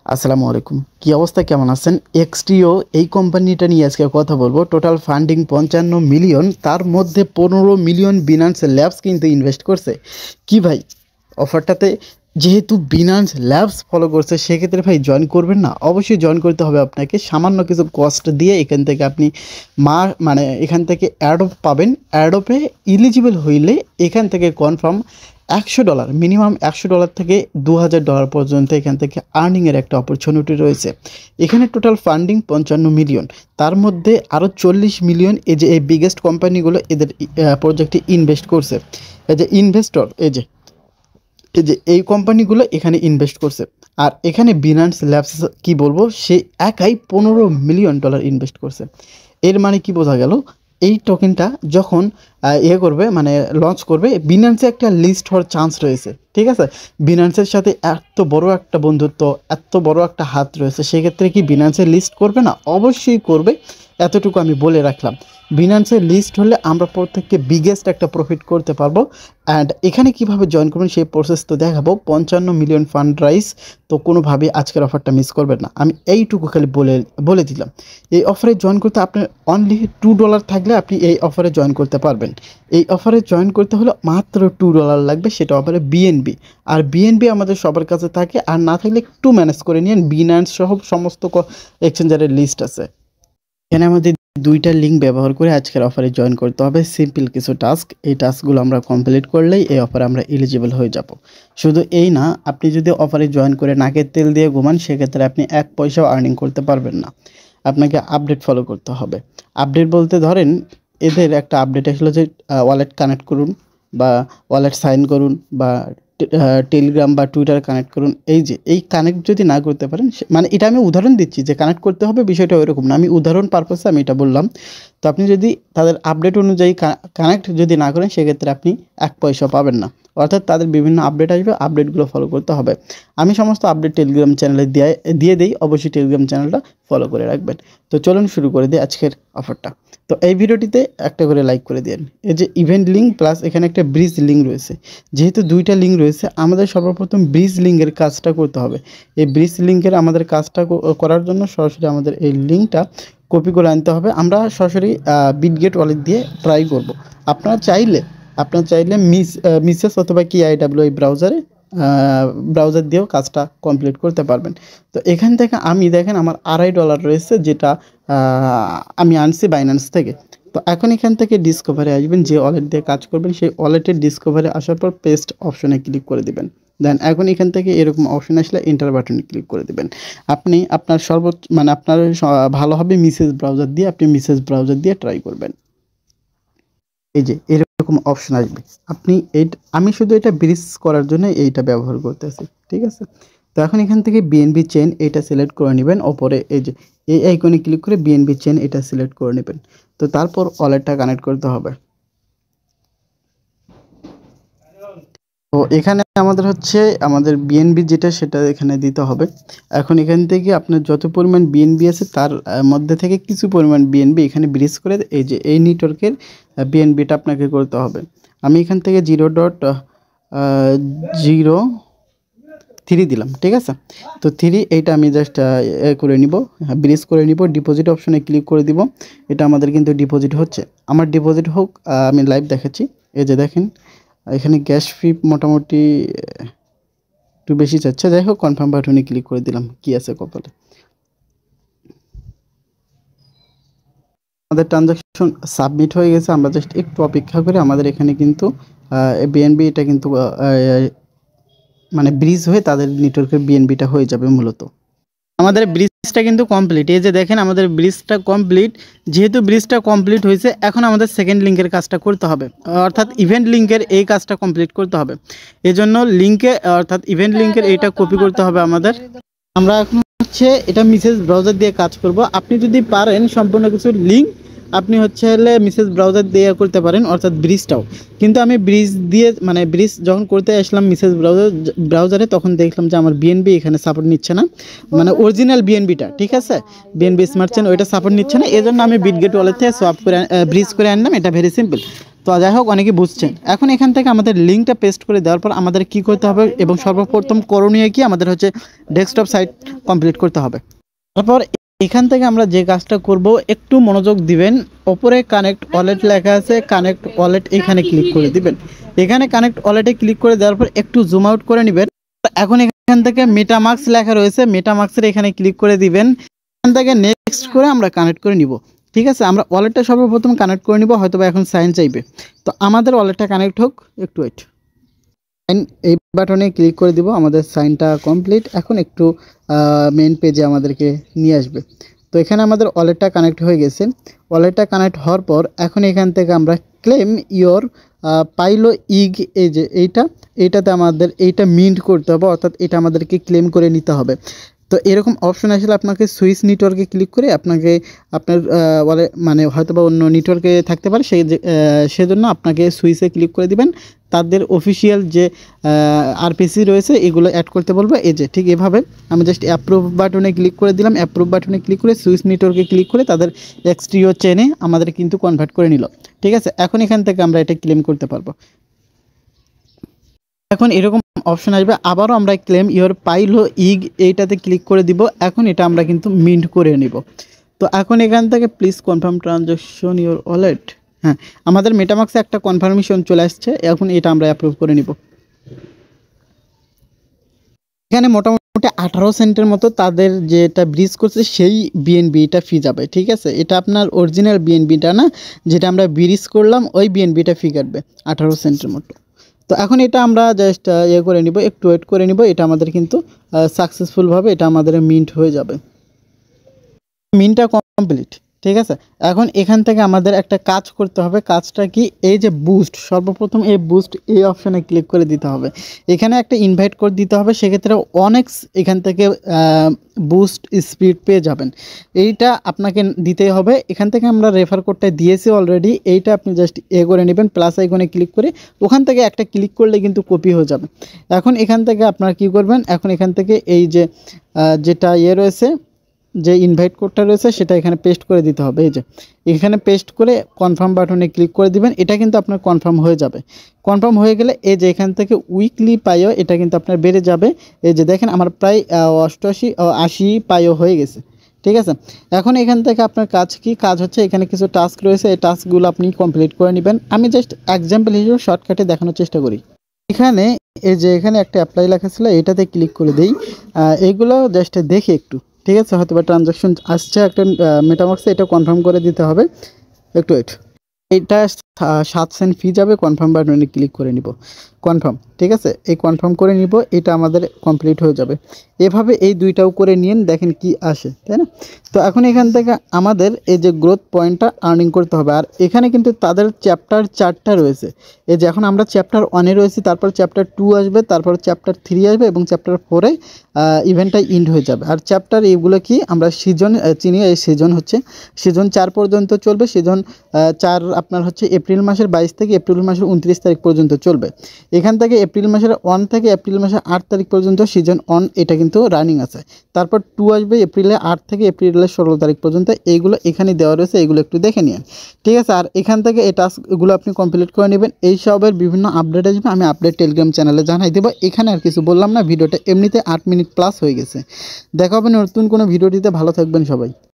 আসসালামু আলাইকুম। কি অবস্থা, কেমন আছেন? এক্সটিও এই কোম্পানিটা নিয়ে আজকে কথা বলবো। টোটাল ফান্ডিং 55 মিলিয়ন, তার মধ্যে 15 মিলিয়ন বিনান্স ল্যাবস কিন্তু ইনভেস্ট করছে। কি ভাই, অফারটাতে যেহেতু বিনান্স ল্যাবস ফলো করছে, সেক্ষেত্রে ভাই জয়েন করবেন না? অবশ্যই জয়েন করতে হবে আপনাকে। সামান্য কিছু কস্ট দিয়ে এখান থেকে আপনি এখান থেকে অ্যাডপ পাবেন। অ্যাডপে ইলিজিবল হইলে এখান থেকে কনফার্ম $100, মিনিমাম $100 থেকে $2000 পর্যন্ত এখান থেকে আর্নিংয়ের একটা অপরচুনিটি রয়েছে। এখানে টোটাল ফান্ডিং 55 মিলিয়ন, তার মধ্যে আরও 40 মিলিয়ন এই বিগেস্ট কোম্পানিগুলো এদের প্রজেক্টে ইনভেস্ট করছে। ইনভেস্টর এই কোম্পানিগুলো এখানে ইনভেস্ট করছে। আর এখানে বিনান্স ল্যাবস কি বলবো, সে একাই $15 মিলিয়ন ইনভেস্ট করছে। এর মানে কি বোঝা গেল, এই টোকেনটা যখন করবে, লঞ্চ করবে, বিনান্সে একটা লিস্ট হওয়ার চান্স রয়েছে। ঠিক আছে, বিনান্সের সাথে এত বড় একটা বন্ধুত্ব, এত বড় একটা হাত রয়েছে, সেক্ষেত্রে কি বিনান্সের লিস্ট করবে না? অবশ্যই করবে। এতটুকু আমি বলে রাখলাম। বিনান্সের লিস্ট হলে আমরা প্রত্যেককে বিগেস্ট একটা প্রফিট করতে পারবো। অ্যান্ড এখানে কিভাবে জয়েন করবেন সেই প্রসেস তো দেখাবো। 55 মিলিয়ন ফান্ড রাইজ, তো কোনোভাবেই আজকের অফারটা মিস করবেন না। আমি এইটুকু খালি বলে দিলাম। এই অফারে জয়েন করতে আপনার অনলি $2 থাকলে আপনি এই অফারে জয়েন করতে পারবেন। এই অফারে জয়েন করতে হলে মাত্র $2 লাগবে, সেটা অফারে বিএনবি। আর বিএনবি আমাদের সবার কাছে থাকে, আর না থাকলে একটু ম্যানেজ করে নিন। বিনান্স সহ সমস্ত এক্সচেঞ্জারের লিস্ট আছে। এখানে আমাদের দুইটা লিঙ্ক ব্যবহার করে আজকের অফারে জয়েন করতে হবে। সিম্পল কিছু টাস্ক, এই টাস্কগুলো আমরা কমপ্লিট করলেই এই অফারে আমরা এলিজিবল হয়ে যাব। শুধু এই না, আপনি যদি অফারে জয়েন করে নাকের তেল দিয়ে ঘুমান, সেক্ষেত্রে আপনি 1 পয়সাও আর্নিং করতে পারবেন না। আপনাকে আপডেট ফলো করতে হবে। আপডেট বলতে ধরেন, এদের একটা আপডেট আসলে যে ওয়ালেট কানেক্ট করুন, বা ওয়ালেট সাইন করুন, বা টেলিগ্রাম বা টুইটার কানেক্ট করুন। এই কানেক্ট যদি না করতে পারেন, এটা আমি উদাহরণ দিচ্ছি যে কানেক্ট করতে হবে, বিষয়টা ওইরকম না, আমি উদাহরণ পারপাসে আমি এটা বললাম। তো আপনি যদি তাদের আপডেট অনুযায়ী কানেক্ট যদি না করেন, সেক্ষেত্রে আপনি 1 পয়সা পাবেন না। অর্থাৎ তাদের বিভিন্ন আপডেট আসবে, আপডেটগুলো ফলো করতে হবে। আমি সমস্ত আপডেট টেলিগ্রাম চ্যানেলে দিয়ে দিই, অবশ্যই টেলিগ্রাম চ্যানেলটা ফলো করে রাখবেন। তো চলুন শুরু করে দিই আজকের অফারটা। তো এই ভিডিওটিতে একটা করে লাইক করে দিন। এই যে ইভেন্ট লিঙ্ক প্লাস এখানে একটা ব্রিজ লিঙ্ক রয়েছে, যেহেতু দুইটা লিঙ্ক রয়েছে, আমাদের সর্বপ্রথম ব্রিজ লিঙ্কের কাজটা করতে হবে। এই ব্রিজ লিঙ্কের আমাদের কাজটা করার জন্য সরাসরি আমাদের এই লিঙ্কটা কপি করে আনতে হবে। আমরা সরাসরি বিটগেট ওয়ালেট দিয়ে ট্রাই করব। আপনারা চাইলে মিসেস অথবা কি আইডাব্লিউ এই ব্রাউজার দিয়েও কাজটা কমপ্লিট করতে পারবেন। তো এখান থেকে আমি দেখেন আমার $2.5 রয়েছে, যেটা আমি আনছি বাইন্যান্স থেকে। তো এখন এখান থেকে ডিসকভারে আসবেন, যে ওয়ালেট দিয়ে কাজ করবেন সেই ওয়ালেটের ডিসকভারে আসার পর পেস্ট অপশনে ক্লিক করে দিবেন। দেন এখন এখান থেকে এরকম অপশন আসলে এন্টার বাটনে ক্লিক করে দিবেন। আপনি আপনার আপনার ভালো হবে মিসেস ব্রাউজার দিয়ে ট্রাই করবেন। এই যে এরকম অপশন আসবে, আমি শুধু এটা ব্রিজ করার জন্য এইটা ব্যবহার করতেছি। ঠিক আছে, তো এখন এখান থেকে বিএনবি চেন এটা সিলেক্ট করে নেবেন। ওপরে এই যে এই আইকনে ক্লিক করে বিএনবি চেন এটা সিলেক্ট করে নেবেন। তো তারপর ওয়ালেটটা কানেক্ট করতে হবে। তো এখানে আমাদের বিএনবি যেটা, সেটা এখানে দিতে হবে। এখন এখান থেকে আপনার যত পরিমাণ বিএনবি আছে, তার মধ্যে থেকে কিছু পরিমাণ বিএনবি এখানে ব্রিজ করে এই যে এই নেটওয়ার্কের বিএনবিটা আপনাকে করতে হবে। আমি এখান থেকে 0.03 দিলাম। ঠিক আছে, তো 3 এইটা আমি জাস্ট করে নিব, ব্রিজ করে নিব। ডিপোজিট অপশনে ক্লিক করে দিব। এটা আমাদের কিন্তু ডিপোজিট হচ্ছে। আমার ডিপোজিট হোক, আমি লাইভ দেখাচ্ছি। এই যে দেখেন, এখানে গ্যাস ফি মোটামুটি একটু বেশি চাচ্ছে। যাই হোক, কনফার্ম বাটনে ক্লিক করে দিলাম। কি আছে কপালে, আমাদের ট্রানজাকশন সাবমিট হয়ে গেছে। আমরা জাস্ট একটু অপেক্ষা করে আমাদের এখানে কিন্তু বিএনবি এটা কিন্তু ব্রিজ হয়ে তাদের নেটওয়ার্কের বিএনবিটা হয়ে যাবে মূলত। আমাদের ব্রিজটা কিন্তু কমপ্লিট। এই যে দেখেন, আমাদের ব্রিজটা কমপ্লিট। যেহেতু ব্রিজটা কমপ্লিট হয়েছে, এখন আমাদের সেকেন্ড লিঙ্কের কাজটা করতে হবে, অর্থাৎ ইভেন্ট লিঙ্কের এই কাজটা কমপ্লিট করতে হবে। এজন্য ইভেন্ট লিঙ্কের এইটা কপি করতে হবে আমাদের। আমরা এখন এটা মিসেস ব্রাউজার দিয়ে কাজ করব। আপনি যদি পারেন সম্পূর্ণ কিছু লিঙ্ক আপনি মিসেস ব্রাউজার দিয়ে করতে পারেন, অর্থাৎ ব্রিজটাও। কিন্তু আমি ব্রিজ যখন করতে আসলাম মিসেস ব্রাউজারে, তখন দেখলাম যে আমার বিএনবি এখানে সাপোর্ট নিচ্ছে না, অরিজিনাল বিএনবিটা। ঠিক আছে, বিএনবি স্মার্ট চেন ওইটা সাপোর্ট নিচ্ছে না। এজন্য আমি বিটগেট ওয়ালেট থেকে ব্রিজ করে আনলাম। এটা ভেরি সিম্পল। তো যাই হোক, অনেকে বুঝছেন। এখন এখান থেকে আমাদের লিঙ্কটা পেস্ট করে দেওয়ার পর আমাদের কি করতে হবে, এবং সর্বপ্রথম করণীয় কি, আমাদের ডেস্কটপ সাইট কমপ্লিট করতে হবে। তারপর এখান থেকে আমরা যে কাজটা করব, একটু মনোযোগ দিবেন। ওপরে কানেক্ট ওয়ালেট লেখা আছে, কানেক্ট ওয়ালেট এখানে ক্লিক করে দিবেন। এখানে কানেক্ট ওয়ালেটে ক্লিক করে দেওয়ার পর একটু জুম আউট করে নেবেন। এখন এখান থেকে মেটামাস্ক লেখা রয়েছে, মেটামাস্কের এখানে ক্লিক করে দিবেন। এখান থেকে নেক্সট করে আমরা কানেক্ট করে নিব। ঠিক আছে, আমরা ওয়ালেটটা সর্বপ্রথম কানেক্ট করে নিব, হয়তো বা এখন সাইন চাইবে। তো আমাদের ওয়ালেটটা কানেক্ট হোক, একটু ওয়েট। সাইন এই বাটনে ক্লিক করে দিব, আমাদের সাইনটা কমপ্লিট। এখন একটু মেন পেজে আমাদেরকে নিয়ে আসবে। তো এখানে আমাদের ওয়ালেটটা কানেক্ট হয়ে গেছে। ওয়ালেটটা কানেক্ট হওয়ার পর এখন এখান থেকে আমরা ক্লেম ইওর পাইলো ইগ, এই যে এইটাতে আমাদের এইটা মিন্ট করতে হবে, অর্থাৎ এটা আমাদেরকে ক্লেম করে নিতে হবে। তো এরকম অপশন আসলে আপনাকে সুইচ নেটওয়ার্কে ক্লিক করে আপনাকে আপনার মানে হয়তো বা অন্য নেটওয়ার্কে থাকতে পারে, সেজন্য আপনাকে সুইচে ক্লিক করে দিবেন। তাদের অফিসিয়াল যে আরপিসি রয়েছে এগুলো অ্যাড করতে বলবো। এই যে ঠিক এভাবে আমি জাস্ট অ্যাপ্রুভ বাটনে ক্লিক করে দিলাম। অ্যাপ্রুভ বাটনে ক্লিক করে সুইচ নেটওয়ার্কে ক্লিক করে তাদের এক্সটিরিও চেনে আমাদের কিন্তু কনভার্ট করে নিল। ঠিক আছে, এখন এখান থেকে আমরা এটা ক্লেম করতে পারবো। এখন এরকম অপশন আসবে, আবারও আমরা ক্লেম ইওর পাইলো ইগ এইটাতে ক্লিক করে দিব। এখন এটা আমরা কিন্তু মিন্ট করে নিব। তো এখন এখান থেকে please confirm transaction your wallet. হ্যাঁ, আমাদের মেটামাক্সে একটা কনফার্মেশন চলে আসছে, এখন এটা আমরা অ্যাপ্রুভ করে নিব। এখানে মোটামুটি 18 সেন্টের মতো তাদের যেটা ব্রিজ করছে সেই বিএনবিটা ফি যাবে। ঠিক আছে, এটা আপনার অরিজিনাল বিএনবিটা না, যেটা আমরা ব্রিজ করলাম ওই বিএনবিটা ফি কাটবে 18 সেন্টের মতো। তো এখন এটা আমরা জাস্ট করে নিব, একটু ওয়েট করে নিব। এটা আমাদের কিন্তু সাকসেসফুলভাবে এটা আমাদের মিন্ট হয়ে যাবে। মিন্টটা কমপ্লিট। ঠিক আছে, এখন এখান থেকে আমাদের একটা কাজ করতে হবে। কাজটা কি, এই যে বুস্ট, সর্বপ্রথম এই বুস্ট এই অপশানে ক্লিক করে দিতে হবে। এখানে একটা ইনভাইট কোড দিতে হবে, সেক্ষেত্রে অনেক এখান থেকে বুস্ট স্পিড পেয়ে যাবেন। এইটা আপনাকে দিতেই হবে। এখান থেকে আমরা রেফার কোডটা দিয়েছি অলরেডি, এইটা আপনি জাস্ট করে নেবেন, প্লাস আইকনে ক্লিক করে ওখান থেকে একটা ক্লিক করলে কিন্তু কপি হয়ে যাবে। এখন এখান থেকে আপনারা কি করবেন, এখন এখান থেকে এই যে যেটা রয়েছে, যে ইনভাইট কোডটা রয়েছে সেটা এখানে পেস্ট করে দিতে হবে। এই যে এখানে পেস্ট করে কনফার্ম বাটনে ক্লিক করে দিবেন। এটা কিন্তু আপনার কনফার্ম হয়ে যাবে। কনফার্ম হয়ে গেলে এই যে এখান থেকে উইকলি পাইও এটা কিন্তু আপনার বেড়ে যাবে। এই যে দেখেন আমার প্রায় 80 পাইও হয়ে গেছে। ঠিক আছে, এখন এখান থেকে আপনার কাজ হচ্ছে, এখানে কিছু টাস্ক রয়েছে, এই টাস্কগুলো আপনি কমপ্লিট করে নেবেন। আমি জাস্ট এক্সাম্পল হিসেবে শর্টকাটে দেখানোর চেষ্টা করি। এখানে এই যে এখানে একটা অ্যাপ্লাই লেখা ছিল, এটাতে ক্লিক করে দিই। এইগুলো জাস্ট দেখি একটু। ঠিক আছে, হয়তো বা ট্রানজাকশন আসছে একটা মেটামাক্সে, এটা কনফার্ম করে দিতে হবে, একটু ওয়েট। এটা 7 সেন্ট ফি যাবে, কনফার্ম বাটনে ক্লিক করে নিব, কনফার্ম। ঠিক আছে, এই কনফার্ম করে নিব, এটা আমাদের কমপ্লিট হয়ে যাবে। এভাবে এই দুইটাও করে নিন, দেখেন কি আসে, তাই না? তো এখন এখান থেকে আমাদের এই যে গ্রোথ পয়েন্টটা আর্নিং করতে হবে। আর এখানে কিন্তু তাদের চ্যাপ্টার 4টা রয়েছে। এই যে এখন আমরা চ্যাপ্টার 1-এ রয়েছি, তারপর চ্যাপ্টার 2 আসবে, তারপর চ্যাপ্টার 3 আসবে এবং চ্যাপ্টার 4-এ ইভেন্টটা ইন্ড হয়ে যাবে। আর চ্যাপ্টার এইগুলো কি আমরা সিজন চিনি, এই সিজন হচ্ছে সিজন 4 পর্যন্ত চলবে। সিজন 4 আপনার হচ্ছে এপ্রিল মাসের 22 থেকে এপ্রিল মাসের 29 তারিখ পর্যন্ত চলবে। এখান থেকে এপ্রিল মাসের 1 থেকে এপ্রিল মাসের 8 তারিখ পর্যন্ত সিজন 1 এটা কিন্তু রানিং আছে। তারপর 2 আসবে এপ্রিলের 8 থেকে এপ্রিলের 16 তারিখ পর্যন্ত। এইগুলো এখানে দেওয়া রয়েছে, এইগুলো একটু দেখে নিন। ঠিক আছে, আর এখান থেকে এই টাস্কগুলো আপনি কমপ্লিট করে নেবেন। এই সবের বিভিন্ন আপডেট আসবে, আমি আপডেট টেলিগ্রাম চ্যানেলে জানাই দেবো। এখানে আর কিছু বললাম না, ভিডিওটা এমনিতে 8 মিনিট প্লাস হয়ে গেছে। দেখা হবে নতুন কোনো ভিডিওটিতে, ভালো থাকবেন সবাই।